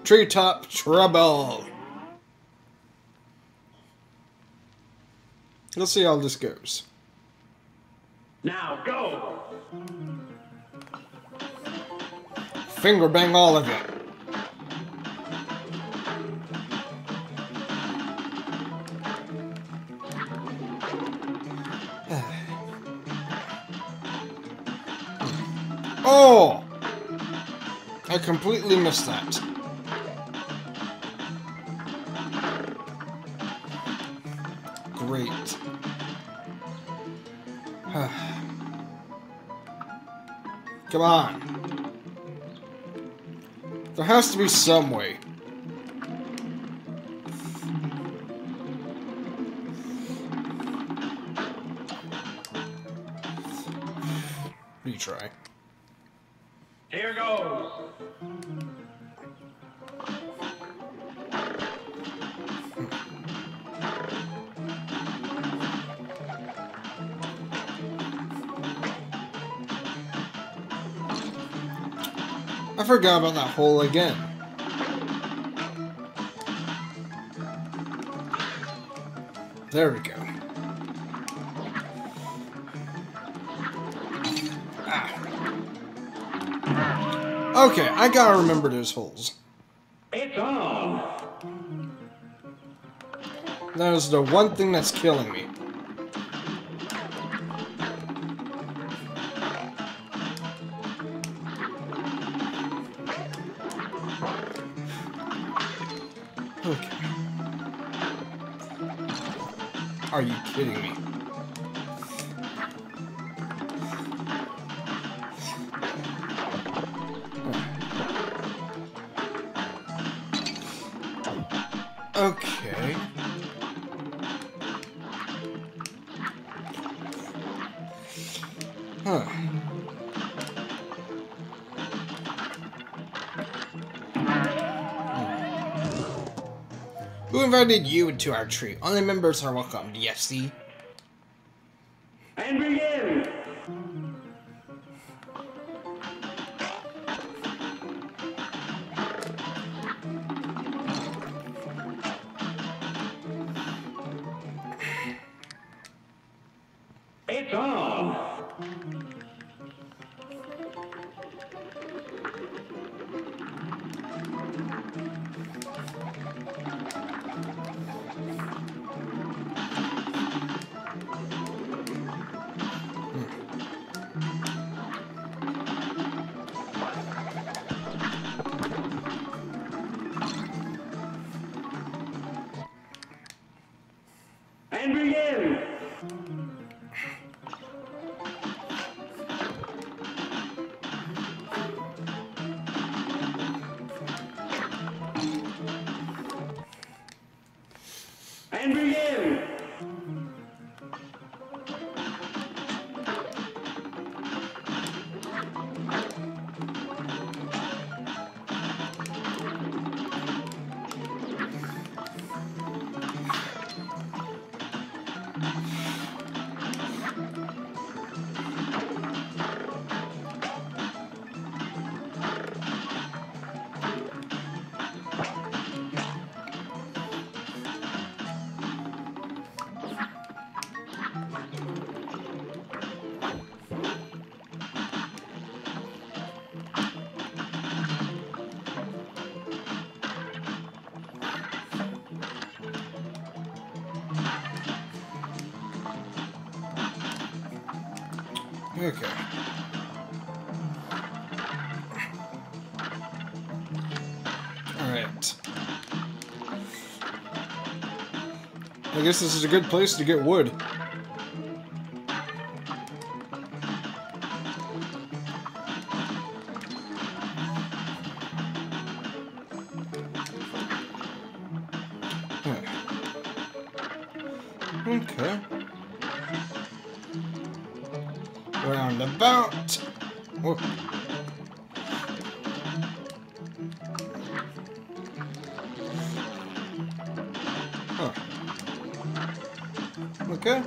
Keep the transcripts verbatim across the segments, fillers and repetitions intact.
treetop trouble. Let's see how this goes. Now go. Finger bang all of you. Oh! I completely missed that. Great. Come on. There has to be some way. Retry. Here goes. I forgot about that hole again. There we go. Okay, I gotta remember those holes. It's on. That is the one thing that's killing me. Okay. Are you kidding me? Okay. Huh. Who invited you into our tree? Only members are welcome. Yes, see? And begin. It's on. And begin. And begin. Okay. Alright. I guess this is a good place to get wood. Okay. Roundabout. Whoop. Huh. Okay.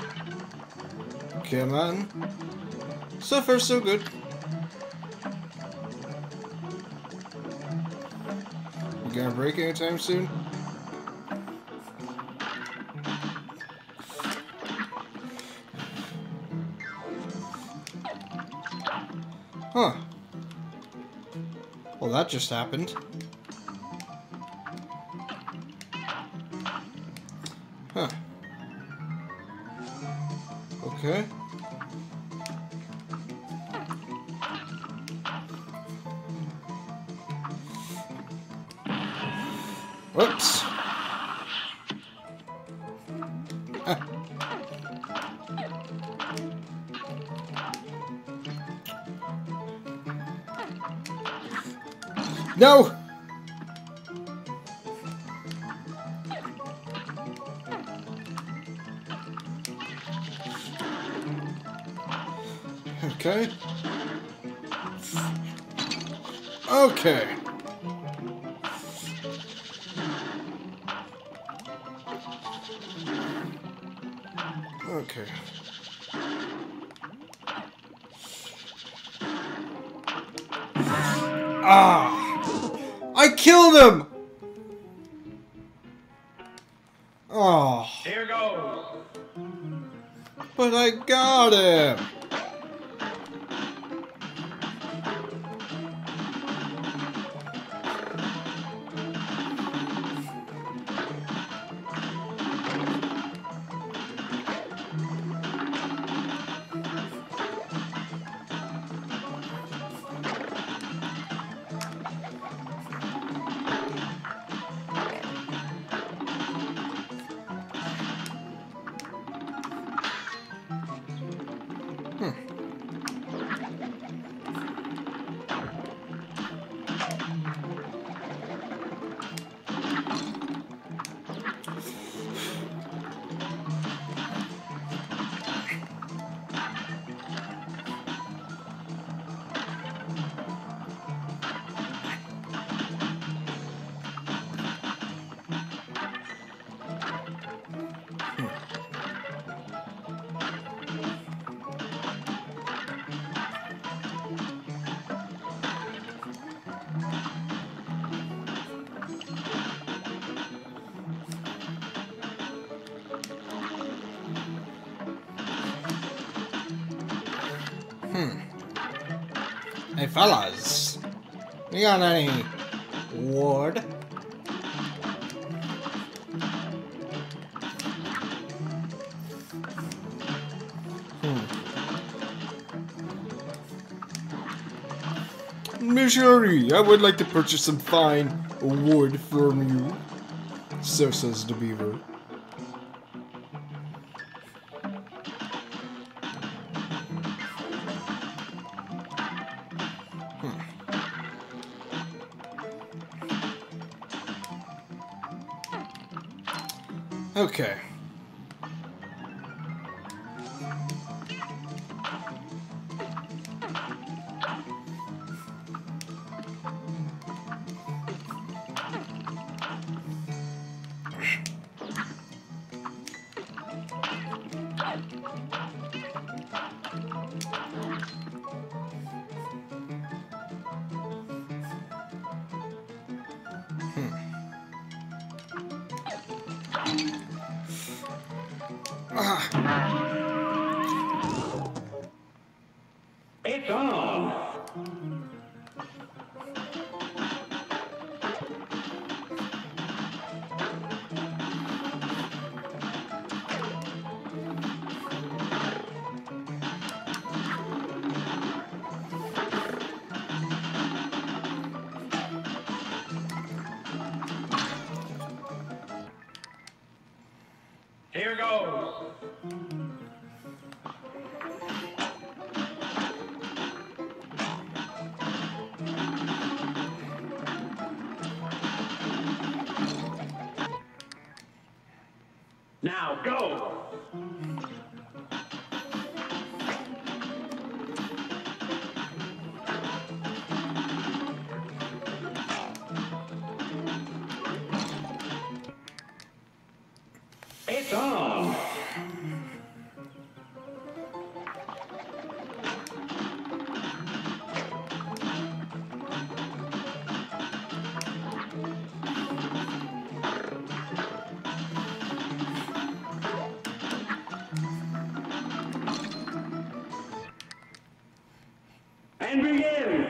Come on. So far, so good. gonna break anytime soon? Huh. Well, that just happened. Huh. Okay. Whoops. Ah. No! Okay. Okay. Okay. Ah! I killed him! Oh. Here goes. But I got him! Hmm. Hey, fellas. You got any wood? Hmm. Missouri, I would like to purchase some fine wood from you. So says the beaver. Okay. Ah. It's on. Here goes. Now go. It's on. And begin.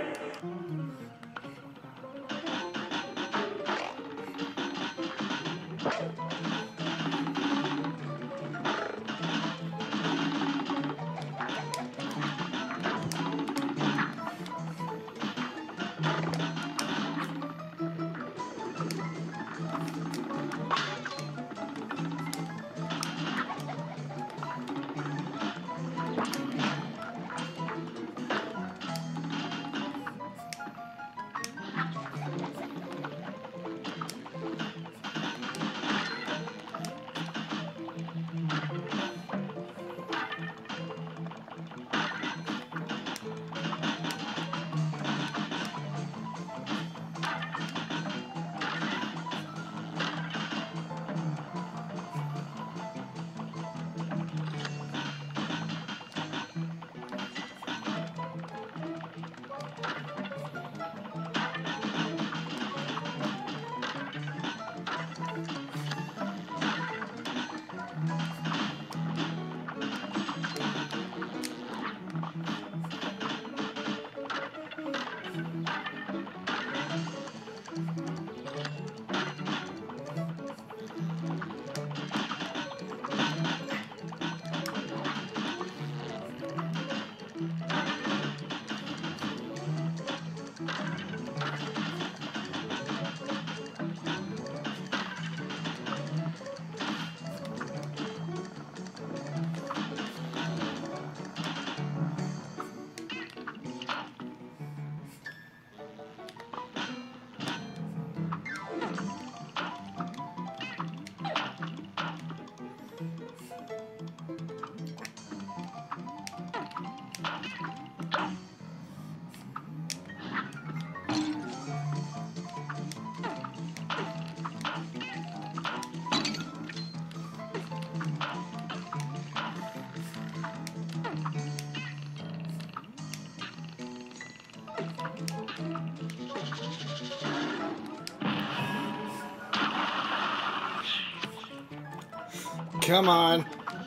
Come on.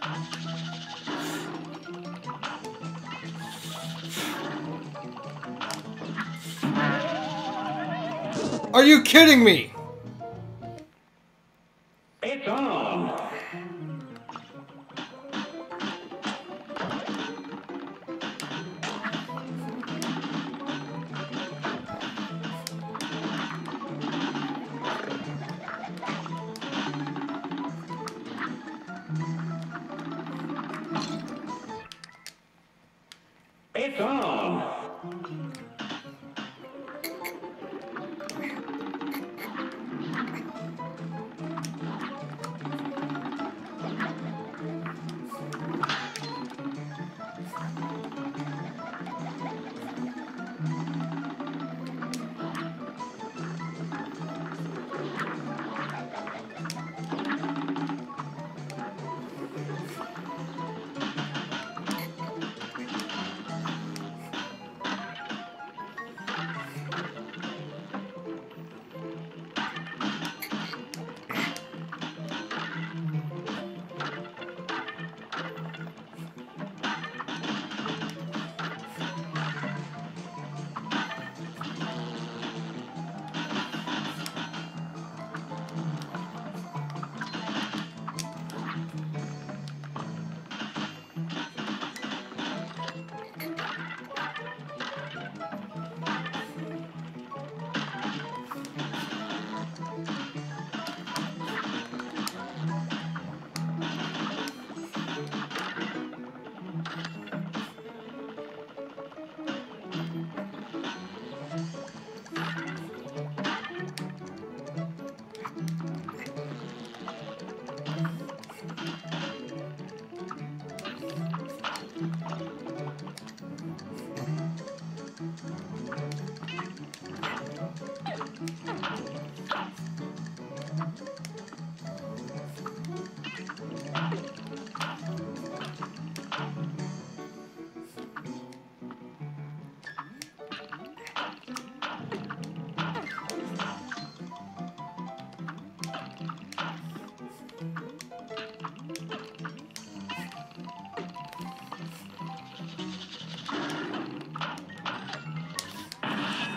Are you kidding me? It's on. It's on.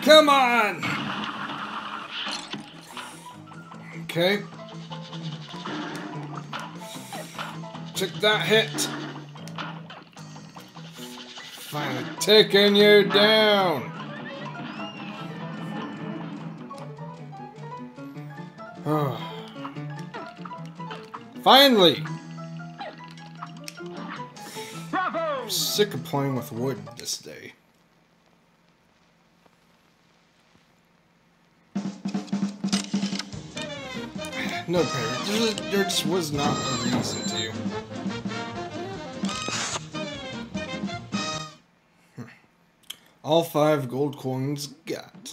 Come on! Okay. Took that hit. Finally taking you down. Oh. Finally! Bravo! I'm sick of playing with wood this day. No, Perry, there just, there just was not a reason to. All five gold coins got.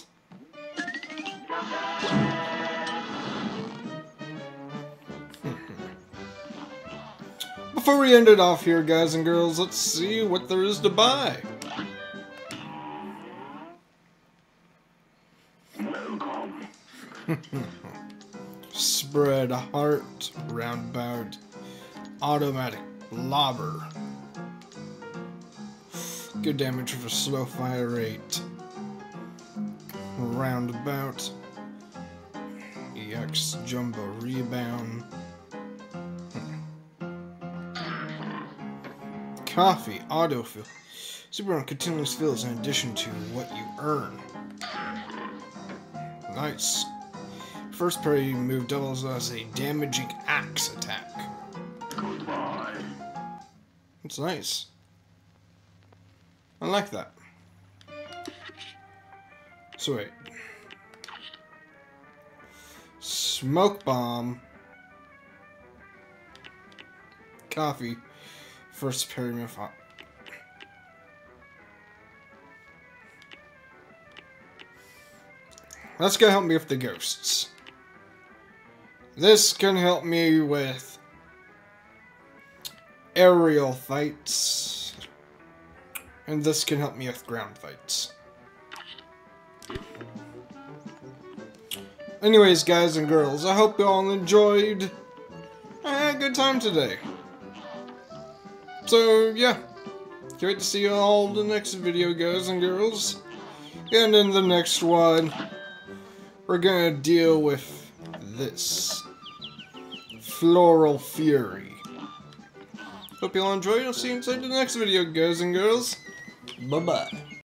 Before we end it off here, guys and girls, let's see what there is to buy. Spread heart, roundabout, automatic lobber. Good damage for slow fire rate. Roundabout. E X jumbo rebound. Coffee autofill. Superman continuous fills in addition to what you earn. Nice. First parry move doubles as a damaging axe attack. Goodbye. It's nice. I like that. So wait. Smoke bomb. Coffee. First parry move. That's gonna help me with the ghosts. This can help me with aerial fights. And this can help me with ground fights. Anyways, guys and girls, I hope you all enjoyed. I had a good time today. So, yeah. Can't wait to see you all in the next video, guys and girls. And in the next one, we're gonna deal with this. Floral Fury. Hope you all enjoyed. I'll see you inside the next video, guys and girls. Bye-bye.